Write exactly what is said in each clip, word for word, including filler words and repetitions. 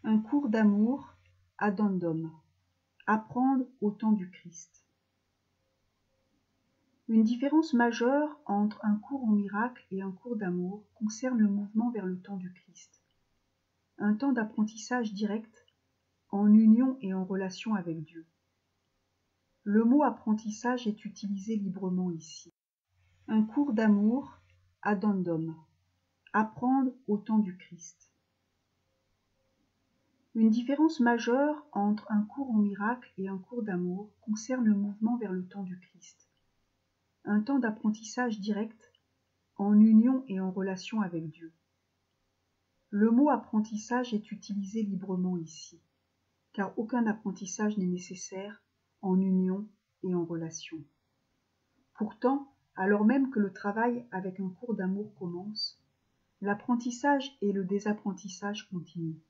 Un cours d'amour addendum. Apprendre au temps du Christ. Une différence majeure entre un cours en miracle et un cours d'amour concerne le mouvement vers le temps du Christ. Un temps d'apprentissage direct, en union et en relation avec Dieu. Le mot apprentissage est utilisé librement ici. Un cours d'amour addendum. Apprendre au temps du Christ. Une différence majeure entre un cours en miracle et un cours d'amour concerne le mouvement vers le temps du Christ. Un temps d'apprentissage direct, en union et en relation avec Dieu. Le mot apprentissage est utilisé librement ici, car aucun apprentissage n'est nécessaire en union et en relation. Pourtant, alors même que le travail avec un cours d'amour commence, l'apprentissage et le désapprentissage continuent.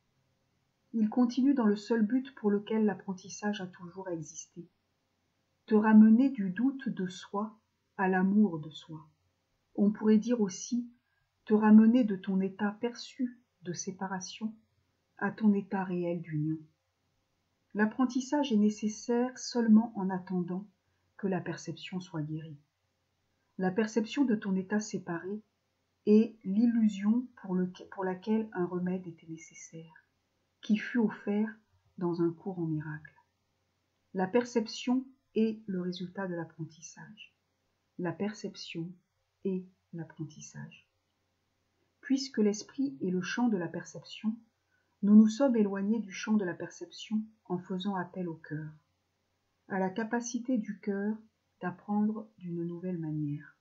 Il continue dans le seul but pour lequel l'apprentissage a toujours existé. Te ramener du doute de soi à l'amour de soi. On pourrait dire aussi te ramener de ton état perçu de séparation à ton état réel d'union. L'apprentissage est nécessaire seulement en attendant que la perception soit guérie. La perception de ton état séparé est l'illusion pour, le, pour laquelle un remède était nécessaire, qui fut offert dans un cours en miracle. La perception est le résultat de l'apprentissage. La perception est l'apprentissage. Puisque l'esprit est le champ de la perception, nous nous sommes éloignés du champ de la perception en faisant appel au cœur, à la capacité du cœur d'apprendre d'une nouvelle manière.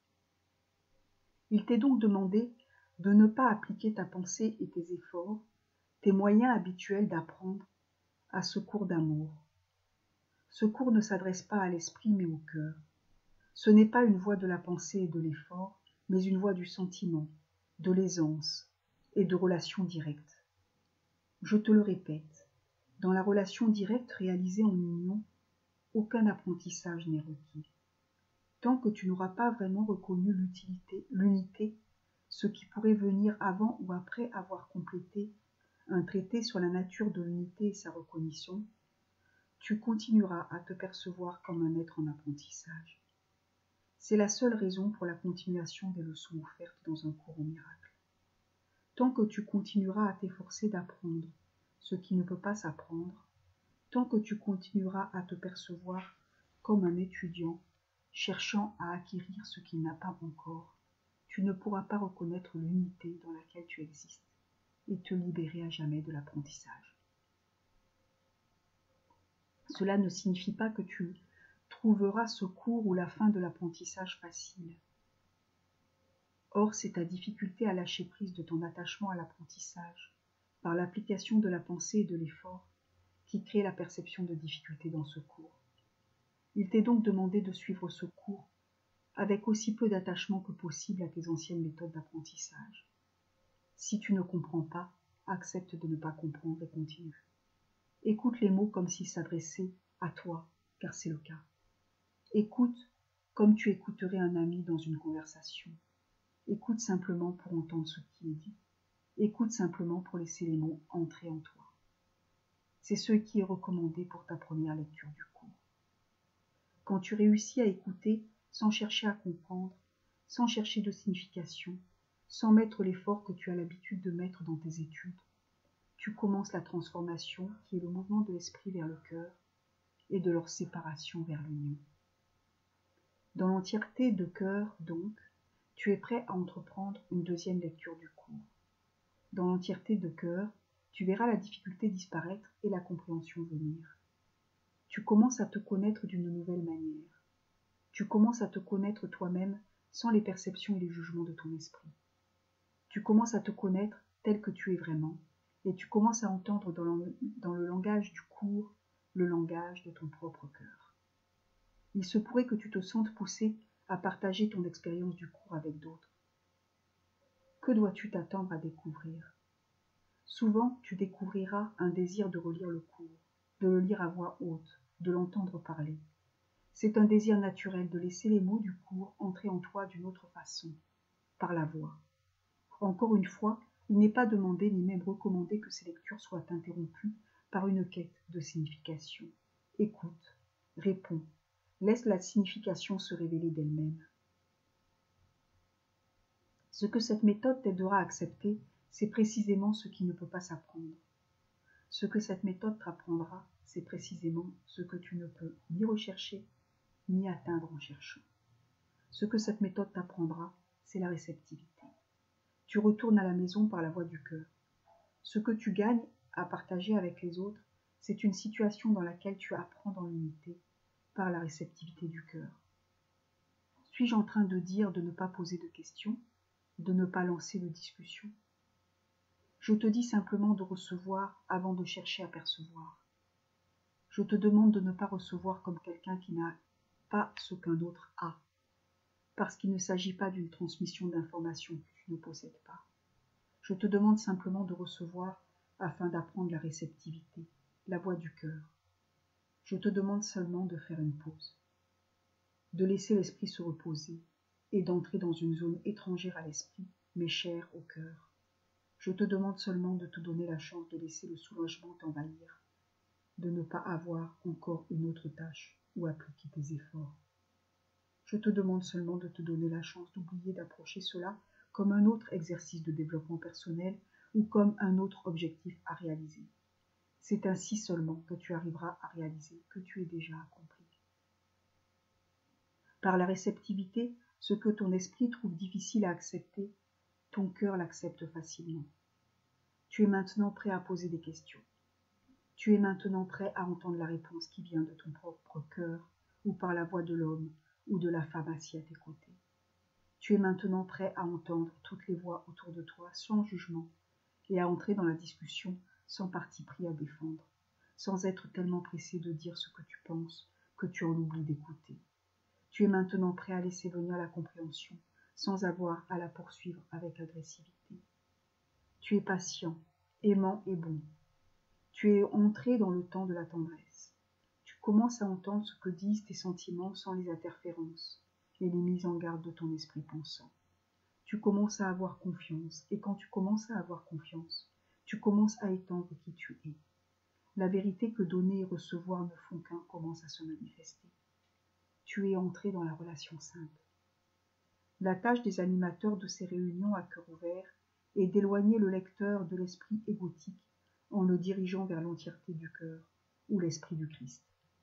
Il t'est donc demandé de ne pas appliquer ta pensée et tes efforts, tes moyens habituels d'apprendre à ce cours d'amour. Ce cours ne s'adresse pas à l'esprit mais au cœur. Ce n'est pas une voie de la pensée et de l'effort, mais une voie du sentiment, de l'aisance et de relation directe. Je te le répète, dans la relation directe réalisée en union, aucun apprentissage n'est requis. Tant que tu n'auras pas vraiment reconnu l'utilité, l'unité, ce qui pourrait venir avant ou après avoir complété un traité sur la nature de l'unité et sa reconnaissance, tu continueras à te percevoir comme un être en apprentissage. C'est la seule raison pour la continuation des leçons offertes dans un cours au miracle. Tant que tu continueras à t'efforcer d'apprendre ce qui ne peut pas s'apprendre, tant que tu continueras à te percevoir comme un étudiant cherchant à acquérir ce qu'il n'a pas encore, tu ne pourras pas reconnaître l'unité dans laquelle tu existes et te libérer à jamais de l'apprentissage. Cela ne signifie pas que tu trouveras ce cours ou la fin de l'apprentissage facile. Or, c'est ta difficulté à lâcher prise de ton attachement à l'apprentissage, par l'application de la pensée et de l'effort, qui crée la perception de difficulté dans ce cours. Il t'est donc demandé de suivre ce cours avec aussi peu d'attachement que possible à tes anciennes méthodes d'apprentissage. Si tu ne comprends pas, accepte de ne pas comprendre et continue. Écoute les mots comme s'ils s'adressaient à toi, car c'est le cas. Écoute comme tu écouterais un ami dans une conversation. Écoute simplement pour entendre ce qui est dit. Écoute simplement pour laisser les mots entrer en toi. C'est ce qui est recommandé pour ta première lecture du cours. Quand tu réussis à écouter sans chercher à comprendre, sans chercher de signification, sans mettre l'effort que tu as l'habitude de mettre dans tes études, tu commences la transformation qui est le mouvement de l'esprit vers le cœur et de leur séparation vers l'union. Dans l'entièreté de cœur, donc, tu es prêt à entreprendre une deuxième lecture du cours. Dans l'entièreté de cœur, tu verras la difficulté disparaître et la compréhension venir. Tu commences à te connaître d'une nouvelle manière. Tu commences à te connaître toi-même sans les perceptions et les jugements de ton esprit. Tu commences à te connaître tel que tu es vraiment, et tu commences à entendre dans le, dans le langage du cours le langage de ton propre cœur. Il se pourrait que tu te sentes poussé à partager ton expérience du cours avec d'autres. Que dois-tu t'attendre à découvrir ? Souvent, tu découvriras un désir de relire le cours, de le lire à voix haute, de l'entendre parler. C'est un désir naturel de laisser les mots du cours entrer en toi d'une autre façon, par la voix. Encore une fois, Il n'est pas demandé ni même recommandé que ces lectures soient interrompues par une quête de signification. Écoute, réponds, laisse la signification se révéler d'elle-même. Ce que cette méthode t'aidera à accepter, c'est précisément ce qui ne peut pas s'apprendre. Ce que cette méthode t'apprendra, c'est précisément ce que tu ne peux ni rechercher, ni atteindre en cherchant. Ce que cette méthode t'apprendra, c'est la réceptivité. Tu retournes à la maison par la voie du cœur. Ce que tu gagnes à partager avec les autres, c'est une situation dans laquelle tu apprends dans l'unité par la réceptivité du cœur. Suis-je en train de dire de ne pas poser de questions, de ne pas lancer de discussion? Je te dis simplement de recevoir avant de chercher à percevoir. Je te demande de ne pas recevoir comme quelqu'un qui n'a pas ce qu'un autre a, parce qu'il ne s'agit pas d'une transmission d'informations que tu ne possèdes pas. Je te demande simplement de recevoir afin d'apprendre la réceptivité, la voix du cœur. Je te demande seulement de faire une pause, de laisser l'esprit se reposer et d'entrer dans une zone étrangère à l'esprit, mais chère au cœur. Je te demande seulement de te donner la chance de laisser le soulagement t'envahir, de ne pas avoir encore une autre tâche ou appliquer tes efforts. Je te demande seulement de te donner la chance d'oublier d'approcher cela comme un autre exercice de développement personnel ou comme un autre objectif à réaliser. C'est ainsi seulement que tu arriveras à réaliser que tu es déjà accompli. Par la réceptivité, ce que ton esprit trouve difficile à accepter, ton cœur l'accepte facilement. Tu es maintenant prêt à poser des questions. Tu es maintenant prêt à entendre la réponse qui vient de ton propre cœur ou par la voix de l'homme ou de la femme assise à tes côtés. Tu es maintenant prêt à entendre toutes les voix autour de toi sans jugement et à entrer dans la discussion sans parti pris à défendre, sans être tellement pressé de dire ce que tu penses que tu en oublies d'écouter. Tu es maintenant prêt à laisser venir la compréhension sans avoir à la poursuivre avec agressivité. Tu es patient, aimant et bon. Tu es entré dans le temps de la tendresse. Tu commences à entendre ce que disent tes sentiments sans les interférences et les mises en garde de ton esprit pensant. Tu commences à avoir confiance, et quand tu commences à avoir confiance, tu commences à étendre qui tu es. La vérité que donner et recevoir ne font qu'un commence à se manifester. Tu es entré dans la relation sainte. La tâche des animateurs de ces réunions à cœur ouvert est d'éloigner le lecteur de l'esprit égotique en le dirigeant vers l'entièreté du cœur ou l'esprit du Christ.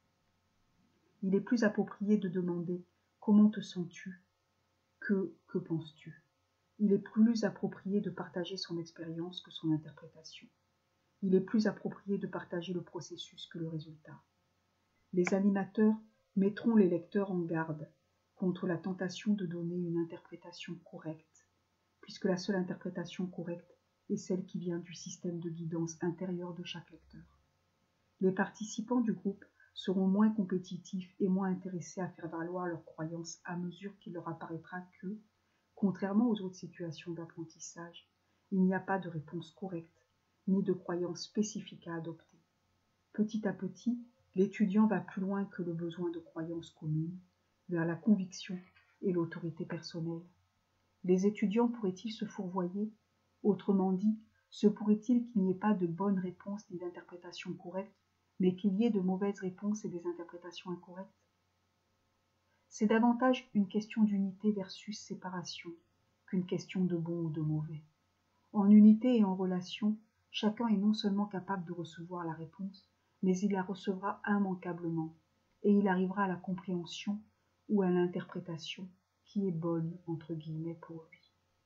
Il est plus approprié de demander « Comment te sens-tu » que « Que penses-tu » Il est plus approprié de partager son expérience que son interprétation. Il est plus approprié de partager le processus que le résultat. Les animateurs mettront les lecteurs en garde contre la tentation de donner une interprétation correcte, puisque la seule interprétation correcte est celle qui vient du système de guidance intérieur de chaque lecteur. Les participants du groupe seront moins compétitifs et moins intéressés à faire valoir leurs croyances à mesure qu'il leur apparaîtra que, contrairement aux autres situations d'apprentissage, il n'y a pas de réponse correcte, ni de croyance spécifique à adopter. Petit à petit, l'étudiant va plus loin que le besoin de croyances communes, vers la conviction et l'autorité personnelle. Les étudiants pourraient-ils se fourvoyer? Autrement dit, se pourrait-il qu'il n'y ait pas de bonnes réponses ni d'interprétations correctes, mais qu'il y ait de mauvaises réponses et des interprétations incorrectes? C'est davantage une question d'unité versus séparation qu'une question de bon ou de mauvais. En unité et en relation, chacun est non seulement capable de recevoir la réponse, mais il la recevra immanquablement, et il arrivera à la compréhension ou à l'interprétation qui est bonne, entre guillemets, pour lui.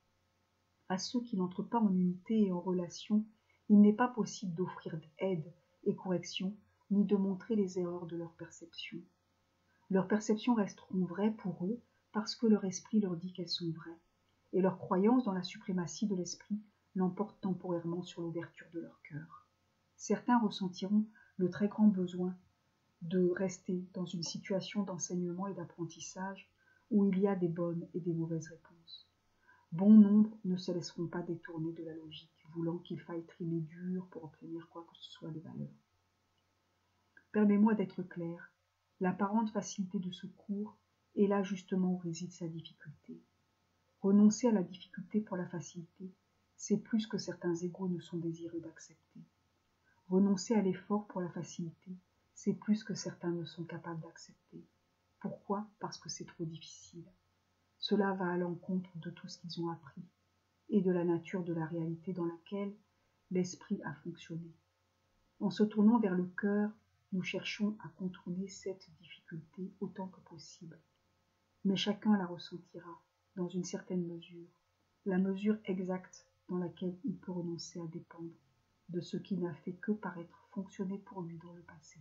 À ceux qui n'entrent pas en unité et en relation, il n'est pas possible d'offrir aide et correction, ni de montrer les erreurs de leur perception. Leurs perceptions resteront vraies pour eux parce que leur esprit leur dit qu'elles sont vraies, et leur croyance dans la suprématie de l'esprit l'emporte temporairement sur l'ouverture de leur cœur. Certains ressentiront le très grand besoin de rester dans une situation d'enseignement et d'apprentissage où il y a des bonnes et des mauvaises réponses. Bon nombre ne se laisseront pas détourner de la logique, voulant qu'il faille trimer dur pour obtenir quoi que ce soit de valeur. Permets-moi d'être clair, l'apparente facilité de ce cours est là justement où réside sa difficulté. Renoncer à la difficulté pour la facilité, c'est plus que certains égos ne sont désireux d'accepter. Renoncer à l'effort pour la facilité, c'est plus que certains ne sont capables d'accepter. Pourquoi? Parce que c'est trop difficile. Cela va à l'encontre de tout ce qu'ils ont appris et de la nature de la réalité dans laquelle l'esprit a fonctionné. En se tournant vers le cœur, nous cherchons à contourner cette difficulté autant que possible. Mais chacun la ressentira dans une certaine mesure, la mesure exacte dans laquelle il peut renoncer à dépendre de ce qui n'a fait que paraître fonctionner pour lui dans le passé.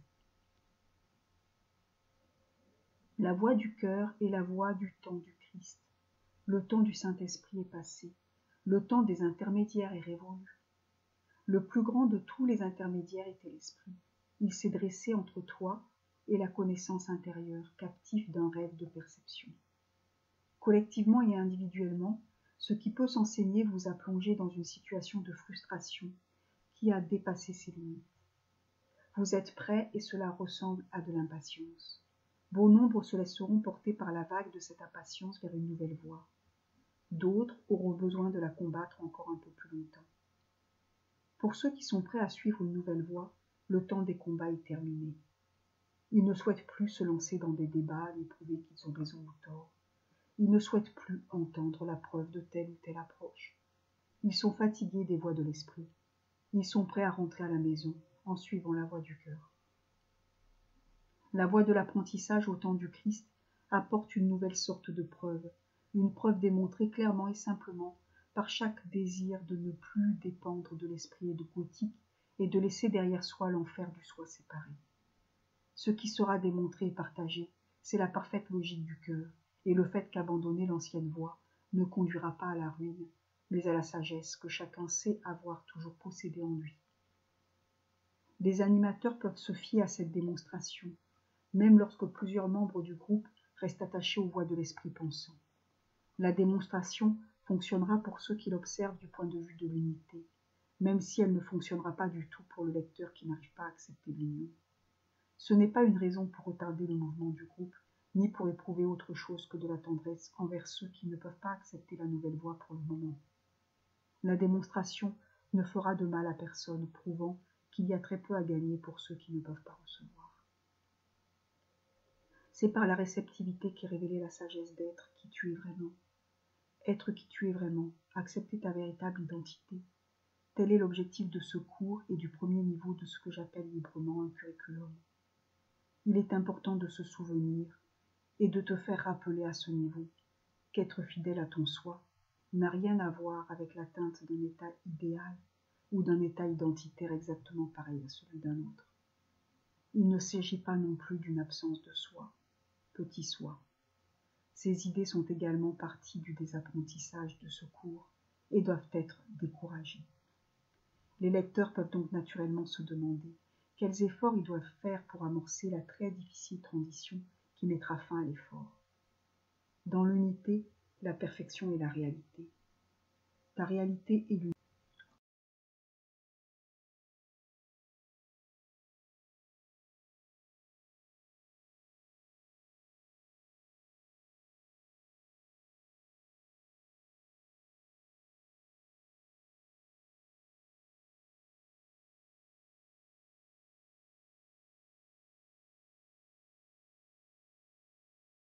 La voix du cœur est la voix du temps du Christ. Le temps du Saint-Esprit est passé. Le temps des intermédiaires est révolu. Le plus grand de tous les intermédiaires était l'Esprit. Il s'est dressé entre toi et la connaissance intérieure, captif d'un rêve de perception. Collectivement et individuellement, ce qui peut s'enseigner vous a plongé dans une situation de frustration qui a dépassé ses limites. Vous êtes prêts et cela ressemble à de l'impatience. Bon nombre se laisseront porter par la vague de cette impatience vers une nouvelle voie. D'autres auront besoin de la combattre encore un peu plus longtemps. Pour ceux qui sont prêts à suivre une nouvelle voie, le temps des combats est terminé. Ils ne souhaitent plus se lancer dans des débats et prouver qu'ils ont raison ou tort. Ils ne souhaitent plus entendre la preuve de telle ou telle approche. Ils sont fatigués des voies de l'esprit. Ils sont prêts à rentrer à la maison en suivant la voie du cœur. La voie de l'apprentissage au temps du Christ apporte une nouvelle sorte de preuve, une preuve démontrée clairement et simplement par chaque désir de ne plus dépendre de l'esprit égotique et de laisser derrière soi l'enfer du soi séparé. Ce qui sera démontré et partagé, c'est la parfaite logique du cœur, et le fait qu'abandonner l'ancienne voie ne conduira pas à la ruine, mais à la sagesse que chacun sait avoir toujours possédée en lui. Les animateurs peuvent se fier à cette démonstration, même lorsque plusieurs membres du groupe restent attachés aux voies de l'esprit pensant. La démonstration fonctionnera pour ceux qui l'observent du point de vue de l'unité, même si elle ne fonctionnera pas du tout pour le lecteur qui n'arrive pas à accepter l'union. Ce n'est pas une raison pour retarder le mouvement du groupe, ni pour éprouver autre chose que de la tendresse envers ceux qui ne peuvent pas accepter la nouvelle voie pour le moment. La démonstration ne fera de mal à personne, prouvant qu'il y a très peu à gagner pour ceux qui ne peuvent pas recevoir. C'est par la réceptivité qu'est révélée la sagesse d'être qui tu es vraiment. Être qui tu es vraiment, accepter ta véritable identité. Tel est l'objectif de ce cours et du premier niveau de ce que j'appelle librement un curriculum. Il est important de se souvenir et de te faire rappeler à ce niveau qu'être fidèle à ton soi n'a rien à voir avec l'atteinte d'un état idéal ou d'un état identitaire exactement pareil à celui d'un autre. Il ne s'agit pas non plus d'une absence de soi, petit soi. Ces idées sont également partie du désapprentissage de ce cours et doivent être découragées. Les lecteurs peuvent donc naturellement se demander quels efforts ils doivent faire pour amorcer la très difficile transition qui mettra fin à l'effort. Dans l'unité, la perfection est la réalité. Ta réalité est l'unité.